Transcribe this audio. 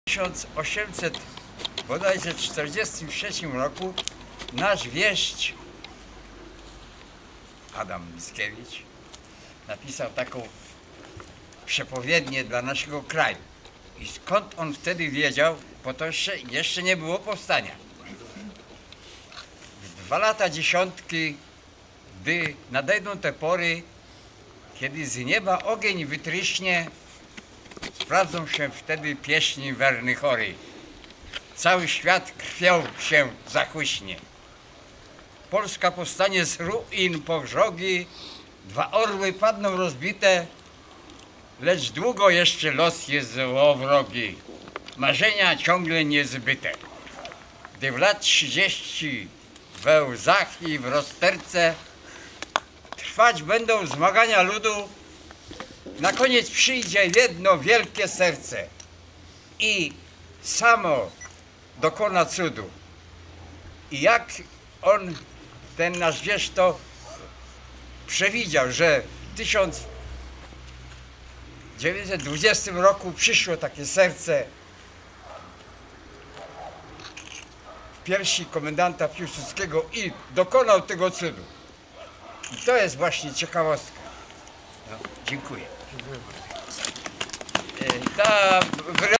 W 1800 bodajże 43 roku nasz wieszcz Adam Mickiewicz napisał taką przepowiednię dla naszego kraju. I skąd on wtedy wiedział, bo to jeszcze nie było powstania. W 2 lata dziesiątki, gdy nadejdą te pory, kiedy z nieba ogień wytryśnie, sprawdzą się wtedy pieśni werny chory. Cały świat krwią się zachłyśnie. Polska powstanie z ruin powrzogi, 2 orły padną rozbite, lecz długo jeszcze los jest złowrogi. Marzenia ciągle niezbyte. Gdy w lat 30 we łzach i w rozterce trwać będą zmagania ludu, na koniec przyjdzie jedno wielkie serce i samo dokona cudu. I jak on, ten nasz wieszcz, to przewidział, że w 1920 roku przyszło takie serce w piersi komendanta Piłsudskiego i dokonał tego cudu. I to jest właśnie ciekawostka. No, dziękuję.